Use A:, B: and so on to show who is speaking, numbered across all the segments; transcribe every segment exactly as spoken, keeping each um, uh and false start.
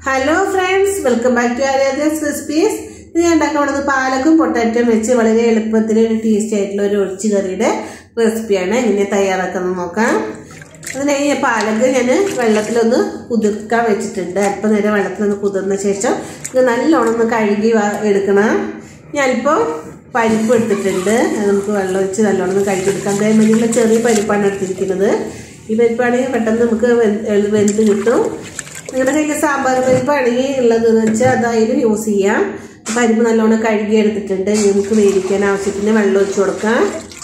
A: Hello friends, welcome back to Aradhya's Recipes. This is a palakkum potato വെച്ച് വളരെ എളുപ്പത്തിൽ ഒരു ടേസ്റ്റി ആയിട്ടുള്ള ഒരു ഒഴിച്ചു കറിയുടെ റെസിപ്പിയാണ്. ഇങ്ങനെ തയ്യാറാക്കുന്നത് നോക്കാം. അതിനെ ഈ പാലക്ക് ഞാൻ വെള്ളത്തിൽ ഒന്ന് കുതിർക്കാൻ വെച്ചിട്ടുണ്ട്. അല്പം നേരം വെള്ളത്തിൽ ഒന്ന് കുതിർന്ന ശേഷം ഇത് നല്ലോണം ഒന്ന് കഴുകി എടുക്കണം. ഞാൻ ഇപ്പോൾ പരിപ്പ് എടുത്തിട്ടുണ്ട്. നമുക്ക് വെള്ളം ഒഴിച്ച് നല്ലോണം ഒന്ന് കഴുകി എടുക്കാം. അതേമാതിരിയുള്ള ചെറിയ പരിപ്പാണ് എടുത്തിരിക്കുന്നത്. ഈ പരിപ്പാണെങ്കിൽ പെട്ടെന്ന് നമുക്ക് വെന്ത് കിട്ടും. നിങ്ങളുടെ കയ്യിൽ സാമ്പാർ പരിപ്പാണെങ്കിൽ ഉള്ളതെന്ന് വെച്ചാൽ അതായാലും യൂസ് ചെയ്യാം. പരിപ്പ് നല്ലോണം കഴുകി എടുത്തിട്ടുണ്ട്. നമുക്ക് വേവിക്കാൻ ആവശ്യത്തിന് വെള്ളം ഒഴിച്ചു കൊടുക്കാം.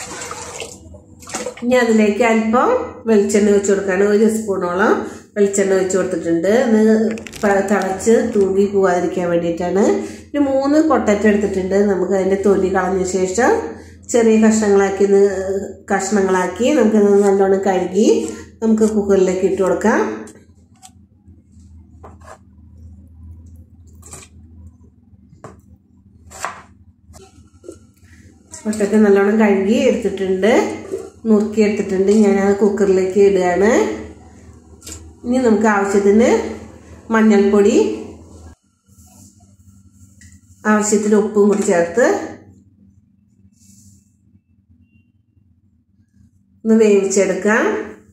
A: ഇനി അതിലേക്ക് അല്പം വെളിച്ചെണ്ണ ഒഴിച്ചു കൊടുക്കുകയാണ്. ഒരു സ്പൂണോളം വെളിച്ചെണ്ണ ഒഴിച്ചു കൊടുത്തിട്ടുണ്ട്. അത് തിളച്ച് തൂങ്ങി പോവാതിരിക്കാൻ വേണ്ടിയിട്ടാണ്. ഒരു മൂന്ന് പൊട്ടറ്റോ എടുത്തിട്ടുണ്ട്. നമുക്ക് അതിൻ്റെ തൊലി കളഞ്ഞ ശേഷം ചെറിയ കഷ്ണങ്ങളാക്കി കഷ്ണങ്ങളാക്കി നമുക്കത് നല്ലോണം കഴുകി നമുക്ക് കുക്കറിലേക്ക് ഇട്ട് കൊടുക്കാം. പൊട്ടറ്റോ നല്ലോണം കഴുകി എടുത്തിട്ടുണ്ട്, നുറുക്കി എടുത്തിട്ടുണ്ട്. ഞാനത് കുക്കറിലേക്ക് ഇടുകയാണ്. ഇനി നമുക്ക് ആവശ്യത്തിന് മഞ്ഞൾപ്പൊടി, ആവശ്യത്തിന് ഉപ്പും കൂടി ചേർത്ത് ഒന്ന് വേവിച്ചെടുക്കാം.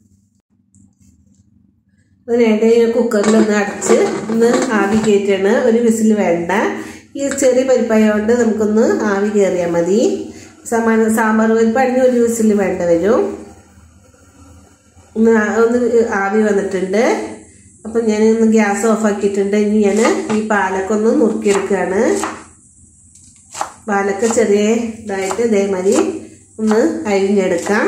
A: അതിനിടയിൽ കുക്കറിൽ ഒന്ന് അടച്ച് ഒന്ന് ആവി കയറ്റാണ്. ഒരു വിസിൽ വേണ്ട. ഈ ചെറിയ പരിപ്പായതുകൊണ്ട് നമുക്കൊന്ന് ആവി കയറിയാൽ മതി. സമാന സാമ്പാർ പരിപ്പാണെങ്കിൽ ഒരു വിസിൽ വേണ്ട വരും. ഒന്ന് ഒന്ന് ആവി വന്നിട്ടുണ്ട്. അപ്പം ഞാൻ ഒന്ന് ഗ്യാസ് ഓഫ് ആക്കിയിട്ടുണ്ട്. ഇനി ഞാൻ ഈ പാലക്കൊന്ന് നുറുക്കിയെടുക്കുകയാണ്. പാലക്ക ചെറിയ ഇതായിട്ട് ഇതേമാതിരി ഒന്ന് അരിഞ്ഞെടുക്കാം.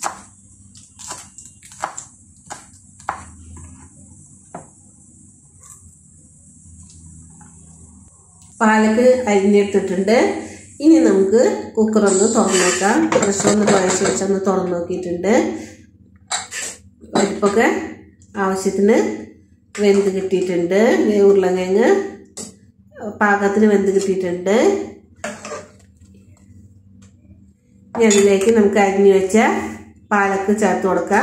A: പാലക്ക് അരിഞ്ഞെടുത്തിട്ടുണ്ട്. ഇനി നമുക്ക് കുക്കറൊന്ന് തുറന്നു നോക്കാം. പ്രഷർ ഒന്ന് പോയ ശേഷം ഒന്ന് തുറന്നു നോക്കിയിട്ടുണ്ട്. പരിപ്പൊക്കെ ആവശ്യത്തിന് വെന്ത് കിട്ടിയിട്ടുണ്ട്. ഉരുളക്കിഴങ്ങ് പാകത്തിന് വെന്ത് കിട്ടിയിട്ടുണ്ട്. ഇനി അതിലേക്ക് നമുക്ക് അരിഞ്ഞു വെച്ച പാലക്ക് ചേർത്ത് കൊടുക്കാം.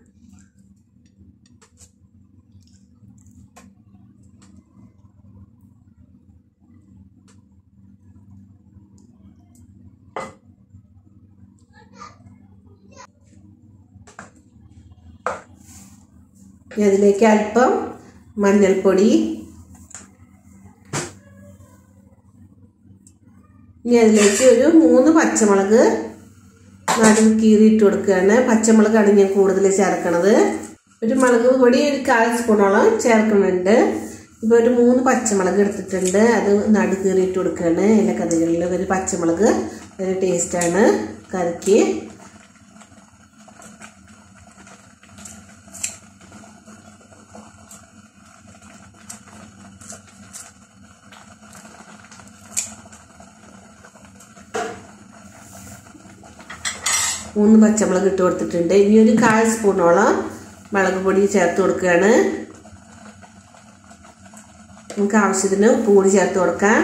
A: അതിലേക്ക് അല്പം മഞ്ഞൾപ്പൊടി, ഇനി അതിലേക്ക് ഒരു മൂന്ന് പച്ചമുളക് നടുവ് കീറിയിട്ട് കൊടുക്കുകയാണ്. പച്ചമുളകാണ് ഞാൻ കൂടുതൽ ചേർക്കണത്. ഒരു മുളക് പൊടി ഒരു കാൽ സ്പൂണോളം ചേർക്കുന്നുണ്ട്. ഇപ്പോൾ ഒരു മൂന്ന് പച്ചമുളക് എടുത്തിട്ടുണ്ട്. അത് നടു കീറിയിട്ട് കൊടുക്കുകയാണ്. എല്ലാ കറികളിലും ഒരു പച്ചമുളക് ഒരു ടേസ്റ്റാണ് കറിക്ക്. മൂന്ന് പച്ചമുളക് ഇട്ട് കൊടുത്തിട്ടുണ്ട്. ഇനി ഒരു കാൽ സ്പൂണോളം മുളക് പൊടി ചേർത്ത് കൊടുക്കുകയാണ്. നമുക്ക് ആവശ്യത്തിന് ഉപ്പ് കൂടി ചേർത്ത് കൊടുക്കാം.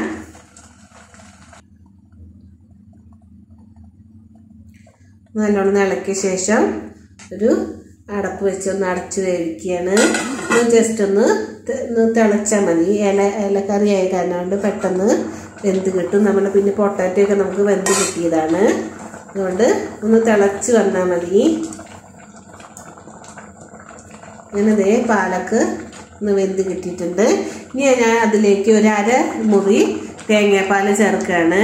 A: നല്ലോണം ഇളക്കിയ ശേഷം ഒരു അടപ്പ് വെച്ച് ഒന്ന് അടച്ച് വേവിക്കുകയാണ്. ജസ്റ്റ് ഒന്ന് തിളച്ചാൽ മതി. ഇല ഇലക്കറി ആയ കാരണം കൊണ്ട് പെട്ടെന്ന് വെന്ത് കിട്ടും. നമ്മുടെ പിന്നെ പൊട്ടാറ്റോ ഒക്കെ നമുക്ക് വെന്ത് കിട്ടിയതാണ്. അതുകൊണ്ട് ഒന്ന് തിളച്ച് വന്നാൽ മതി. ഞാനതേ പാലക്ക് ഒന്ന് വെന്ത് കിട്ടിയിട്ടുണ്ട്. ഇനി ഞാൻ അതിലേക്ക് ഒരു അര മുറി തേങ്ങാപ്പാൽ ചേർക്കുകയാണ്.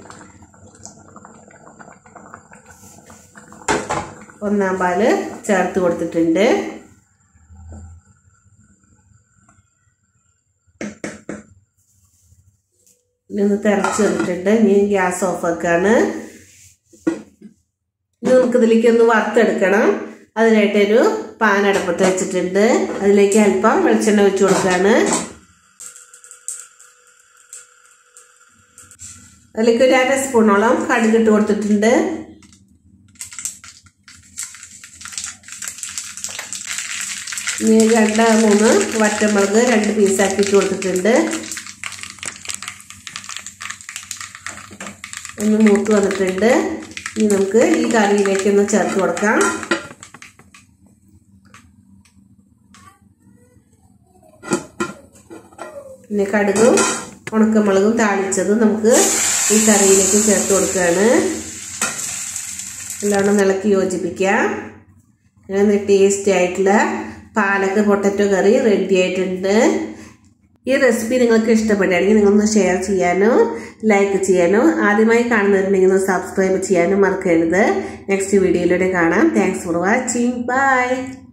A: ഒന്നാം പാല് ചേർത്ത് കൊടുത്തിട്ടുണ്ട്. ഇനി ഒന്ന് തിളച്ച് വന്നിട്ടുണ്ട്. ഇനി ഗ്യാസ് ഓഫ് ആക്കാണ്. ഇനി നമുക്കിതിലേക്ക് ഒന്ന് വറുത്തെടുക്കണം. അതിനായിട്ടൊരു പാൻ അടുപ്പത്ത് വെച്ചിട്ടുണ്ട്. അതിലേക്ക് അല്പം വെളിച്ചെണ്ണ ഒഴിച്ചു കൊടുക്കുകയാണ്. അതിലേക്ക് ഒരു അര സ്പൂണോളം കടുക് ഇട്ട് കൊടുത്തിട്ടുണ്ട്. ഇനി രണ്ട് മൂന്ന് വറ്റമുളക് രണ്ട് പീസാക്കി ഇട്ട് കൊടുത്തിട്ടുണ്ട്. ഒന്ന് മൂത്ത് വന്നിട്ടുണ്ട്. ഇനി നമുക്ക് ഈ കറിയിലേക്ക് ഒന്ന് ചേർത്ത് കൊടുക്കാം. പിന്നെ കടുകും ഉണക്കമുളകും താളിച്ചതും നമുക്ക് ഈ കറിയിലേക്ക് ചേർത്ത് കൊടുക്കുകയാണ്. നല്ലോണം ഇളക്കി യോജിപ്പിക്കാം. അങ്ങനെ ടേസ്റ്റി ആയിട്ടുള്ള പാലക്ക് പൊട്ടറ്റോ കറി റെഡി ആയിട്ടുണ്ട്. ഈ റെസിപ്പി നിങ്ങൾക്ക് ഇഷ്ടപ്പെടുകയാണെങ്കിൽ നിങ്ങളൊന്ന് ഷെയർ ചെയ്യാനോ ലൈക്ക് ചെയ്യാനോ ആദ്യമായി കാണുന്നവരുണ്ടെങ്കിൽ ഒന്ന് സബ്സ്ക്രൈബ് ചെയ്യാനും മറക്കരുത്. നെക്സ്റ്റ് വീഡിയോയിലൂടെ കാണാം. Thanks for watching. ബൈ.